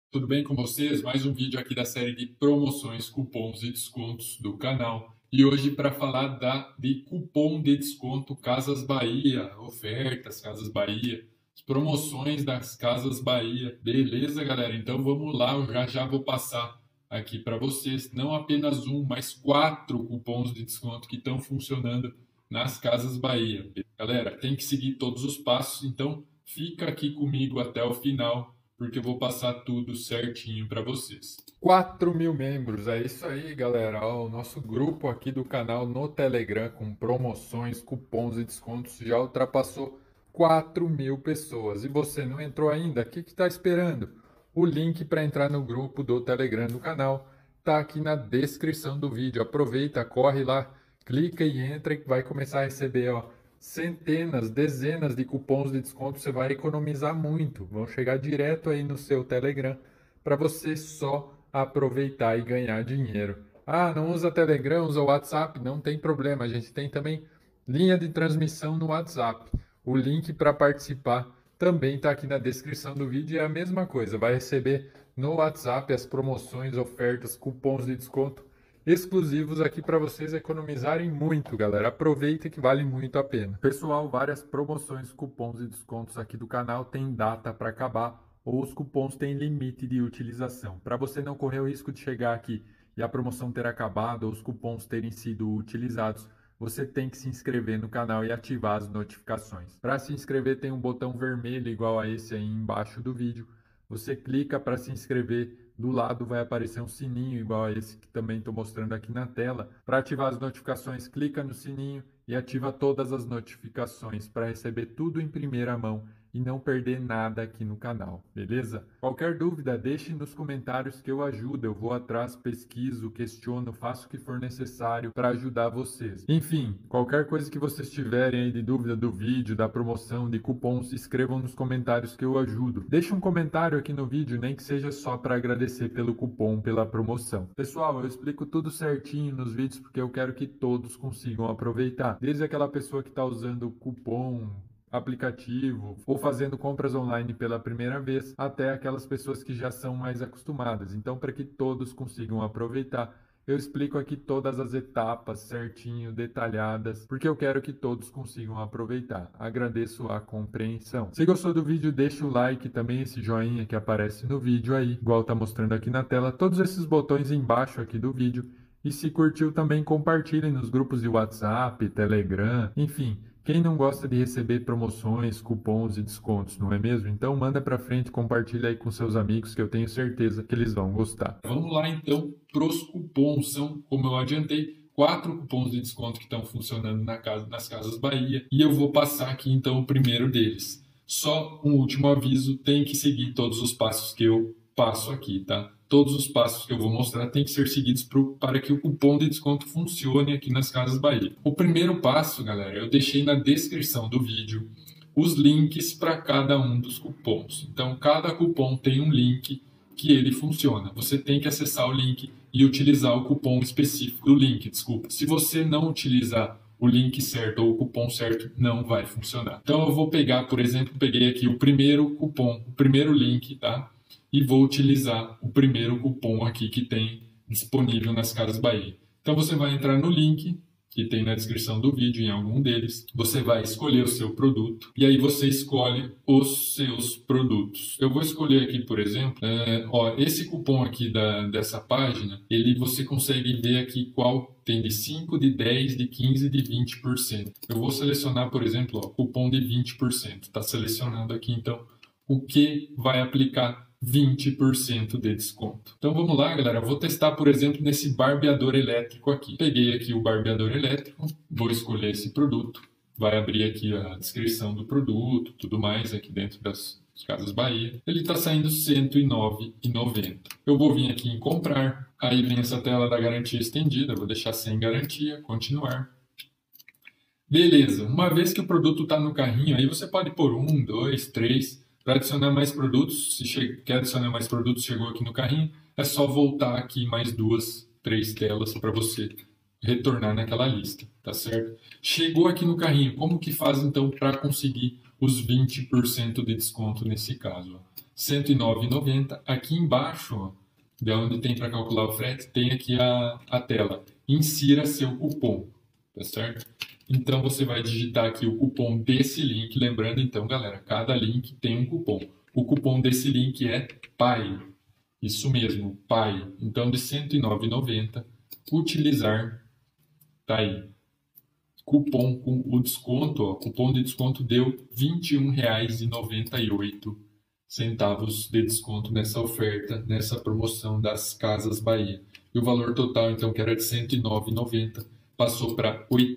Tudo bem com vocês? Mais um vídeo aqui da série de promoções, cupons e descontos do canal. E hoje para falar de cupom de desconto Casas Bahia, ofertas Casas Bahia, as promoções das Casas Bahia. Beleza, galera? Então vamos lá, eu já vou passar aqui para vocês, não apenas um, mas 4 cupons de desconto que estão funcionando nas Casas Bahia. Galera, tem que seguir todos os passos, então fica aqui comigo até o final, porque eu vou passar tudo certinho para vocês. 4.000 membros, é isso aí, galera. Ó, o nosso grupo aqui do canal no Telegram com promoções, cupons e descontos já ultrapassou 4.000 pessoas. E você não entrou ainda? O que está esperando? O link para entrar no grupo do Telegram do canal está aqui na descrição do vídeo. Aproveita, corre lá, clica e entra que vai começar a receber, ó, centenas, dezenas de cupons de desconto. Você vai economizar muito. Vão chegar direto aí no seu Telegram para você só aproveitar e ganhar dinheiro. Ah, não usa Telegram, usa WhatsApp? Não tem problema. A gente tem também linha de transmissão no WhatsApp. O link para participar também está aqui na descrição do vídeo. É a mesma coisa. Vai receber no WhatsApp as promoções, ofertas, cupons de desconto exclusivos aqui para vocês economizarem muito, galera. Aproveita que vale muito a pena. Pessoal, várias promoções, cupons e descontos aqui do canal têm data para acabar ou os cupons têm limite de utilização. Para você não correr o risco de chegar aqui e a promoção ter acabado ou os cupons terem sido utilizados, você tem que se inscrever no canal e ativar as notificações. Para se inscrever tem um botão vermelho igual a esse aí embaixo do vídeo. Você clica para se inscrever. Do lado vai aparecer um sininho igual a esse que também estou mostrando aqui na tela. Para ativar as notificações, clica no sininho e ativa todas as notificações para receber tudo em primeira mão e não perder nada aqui no canal, beleza? Qualquer dúvida, deixe nos comentários que eu ajudo. Eu vou atrás, pesquiso, questiono, faço o que for necessário para ajudar vocês. Enfim, qualquer coisa que vocês tiverem aí de dúvida do vídeo, da promoção, de cupons, escrevam nos comentários que eu ajudo. Deixe um comentário aqui no vídeo, nem que seja só para agradecer pelo cupom, pela promoção. Pessoal, eu explico tudo certinho nos vídeos porque eu quero que todos consigam aproveitar. Desde aquela pessoa que está usando o cupom, aplicativo ou fazendo compras online pela primeira vez, até aquelas pessoas que já são mais acostumadas. Então, para que todos consigam aproveitar, eu explico aqui todas as etapas certinho, detalhadas, porque eu quero que todos consigam aproveitar. Agradeço a compreensão. Se gostou do vídeo, deixa o like, também esse joinha que aparece no vídeo aí, igual tá mostrando aqui na tela, todos esses botões embaixo aqui do vídeo. E se curtiu também, compartilhe nos grupos de WhatsApp, Telegram, enfim. Quem não gosta de receber promoções, cupons e descontos, não é mesmo? Então manda para frente, compartilha aí com seus amigos que eu tenho certeza que eles vão gostar. Vamos lá então para os cupons. São, como eu adiantei, 4 cupons de desconto que estão funcionando nas Casas Bahia e eu vou passar aqui então o primeiro deles. Só um último aviso, tem que seguir todos os passos que eu passo aqui, tá? Todos os passos que eu vou mostrar têm que ser seguidos para que o cupom de desconto funcione aqui nas Casas Bahia. O primeiro passo, galera, eu deixei na descrição do vídeo os links para cada um dos cupons. Então, cada cupom tem um link que ele funciona. Você tem que acessar o link e utilizar o cupom específico do link, desculpa. Se você não utilizar o link certo ou o cupom certo, não vai funcionar. Então, eu vou pegar, por exemplo, peguei aqui o primeiro cupom, o primeiro link, tá? E vou utilizar o primeiro cupom aqui que tem disponível nas Casas Bahia. Então você vai entrar no link que tem na descrição do vídeo, em algum deles, você vai escolher o seu produto e aí você escolhe os seus produtos. Eu vou escolher aqui, por exemplo, esse cupom aqui dessa página, você consegue ver aqui qual tem de 5, de 10, de 15 e de 20%. Eu vou selecionar, por exemplo, cupom de 20%. Está selecionando aqui, então, o que vai aplicar 20% de desconto. Então vamos lá, galera. Eu vou testar, por exemplo, nesse barbeador elétrico aqui. Peguei aqui o barbeador elétrico, vou escolher esse produto. Vai abrir aqui a descrição do produto, tudo mais aqui dentro das Casas Bahia. Ele está saindo R$ 109,90. Eu vou vir aqui em comprar. Aí vem essa tela da garantia estendida. Vou deixar sem garantia, continuar. Beleza. Uma vez que o produto está no carrinho, aí você pode pôr 1, 2, 3... Para adicionar mais produtos, se quer adicionar mais produtos, chegou aqui no carrinho, é só voltar aqui mais 2, 3 telas para você retornar naquela lista, tá certo? Chegou aqui no carrinho, como que faz então para conseguir os 20% de desconto nesse caso? R$109,90. Aqui embaixo, ó, de onde tem para calcular o frete, tem aqui a tela. Insira seu cupom, tá certo? Então, você vai digitar aqui o cupom desse link. Lembrando, então, galera, cada link tem um cupom. O cupom desse link é PAI. Isso mesmo, PAI. Então, de R$109,90, utilizar, tá aí. Cupom com o desconto, ó, cupom de desconto deu R$21,98 de desconto nessa oferta, nessa promoção das Casas Bahia. E o valor total, então, que era de R$109,90, passou para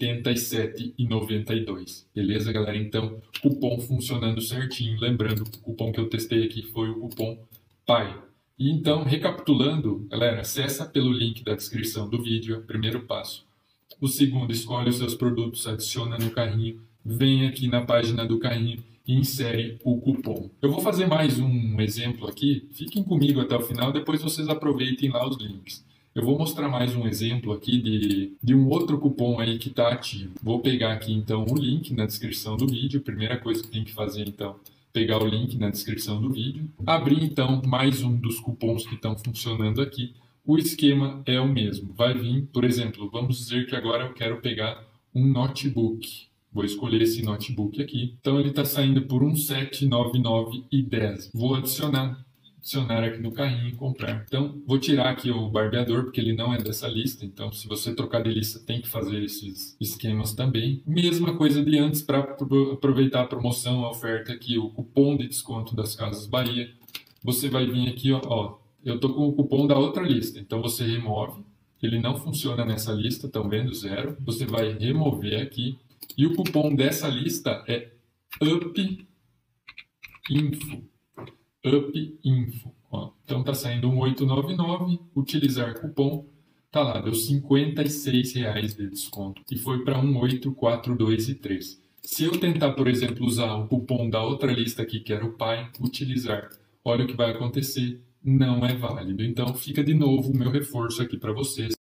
R$87,92. Beleza, galera? Então, cupom funcionando certinho. Lembrando que o cupom que eu testei aqui foi o cupom PAI. E então, recapitulando, galera, acessa pelo link da descrição do vídeo, é o primeiro passo. O segundo, escolhe os seus produtos, adiciona no carrinho, vem aqui na página do carrinho e insere o cupom. Eu vou fazer mais um exemplo aqui, fiquem comigo até o final, depois vocês aproveitem lá os links. Eu vou mostrar mais um exemplo aqui de um outro cupom aí que está ativo. Vou pegar aqui então o link na descrição do vídeo, primeira coisa que tem que fazer então, pegar o link na descrição do vídeo, abrir então mais um dos cupons que estão funcionando aqui. O esquema é o mesmo. Vai vir, por exemplo, vamos dizer que agora eu quero pegar um notebook. Vou escolher esse notebook aqui. Então ele está saindo por R$1,799,10. Vou adicionar aqui no carrinho e comprar. Então vou tirar aqui o barbeador porque ele não é dessa lista. Então se você trocar de lista tem que fazer esses esquemas também. Mesma coisa de antes para aproveitar a promoção, a oferta aqui, o cupom de desconto das Casas Bahia. Você vai vir aqui, ó. Eu estou com o cupom da outra lista, então você remove, ele não funciona nessa lista, estão vendo, 0. Você vai remover aqui, e o cupom dessa lista é UPINFO. UPINFO. Ó. Então está saindo R$1,899, utilizar cupom, tá lá, deu R$56 de desconto, e foi para R$1,842,03. Se eu tentar, por exemplo, usar o cupom da outra lista aqui, que era o PAI, utilizar, olha o que vai acontecer. Não é válido. Então, fica de novo o meu reforço aqui para vocês.